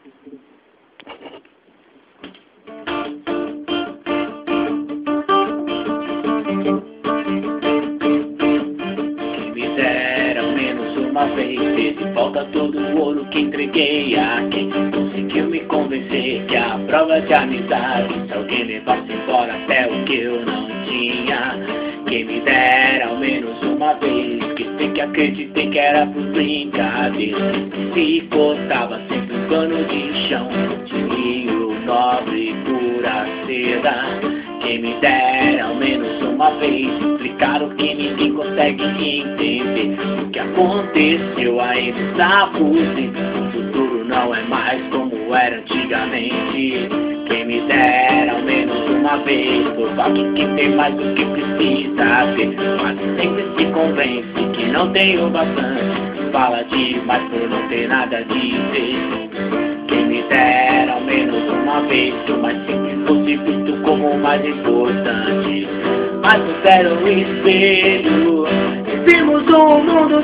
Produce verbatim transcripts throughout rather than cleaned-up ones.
Quem me dera ao menos uma vez ter de volta todo o ouro que entreguei a quem conseguiu me convencer que a prova de amizade, se alguém levasse embora até o que eu não tinha. Quem me dera ao menos uma vez que sei que acreditei que era por brincadeira, se cortava sempre um pano de chão de linho nobre pura seda. Quem me dera ao menos uma vez explicar o que ninguém consegue entender, o que aconteceu ainda está por dentro. O futuro não é mais como era antigamente. Quem me dera ao menos uma vez provar que quem tem mais do que precisa ter, mas sempre se convence que não tem o bastante, fala demais por não ter nada a dizer. Quem me dera ao menos uma vez que o mais simples fosse visto como o mais importante, mas não era o espelho, vimos um mundo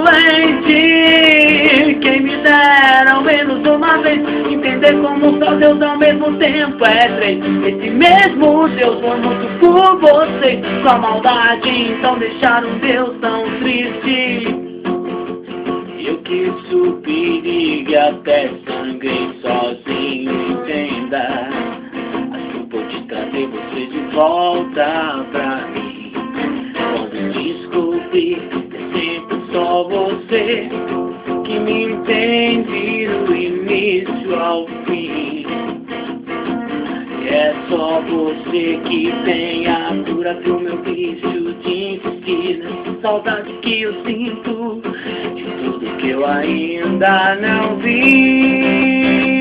doente. Quem me dera ao menos uma vez entender como só Deus ao mesmo tempo é três. Esse mesmo Deus foi muito por vocês, sua maldade então deixaram Deus tão triste. Eu que subi, ligue até sangue sozinho, entenda. Acho que eu pude trazer você de volta pra mim. Quando descobri que é sempre só você que me entende do início ao fim. E é só você que tem a cura pro meu vício de insistir nessa saudade que eu sinto de tudo que eu ainda não vi.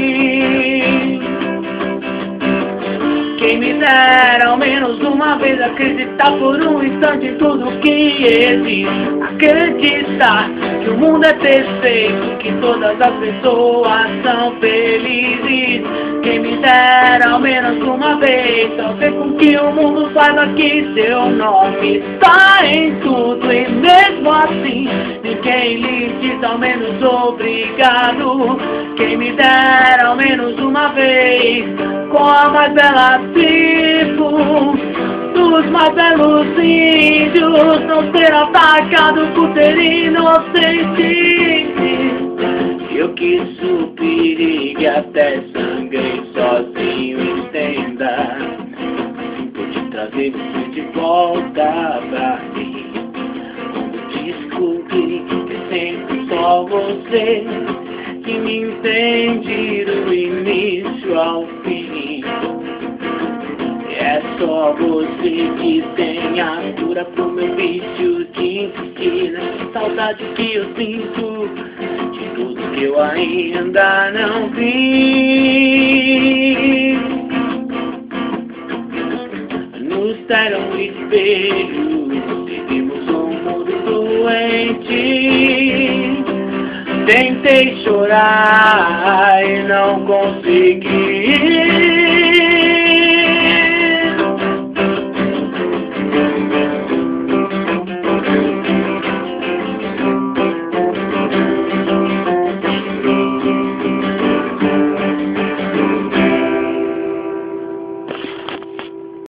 Quem me dera ao menos uma vez acreditar por um instante em tudo que existe, acreditar que o mundo é perfeito, que todas as pessoas são felizes. Quem me dera ao menos uma vez fazer com que o mundo saiba que seu nome está em tudo, e mesmo assim ninguém lhe diz ao menos obrigado. Quem me dera ao menos uma vez com a mais bela tribo dos mais belos índios não ser atacado por ter inocente. Eu que subir até sangue sozinho, entenda. Vou te trazer você de volta pra mim. Quando descobri que é sempre só você que me entende do início ao fim. É só você que tem a cura pro meu vício de insistir nessa saudade que eu sinto de tudo que eu ainda não vi. Nos deram um espelho, vivimos um mundo doente. Tentei chorar e não consegui.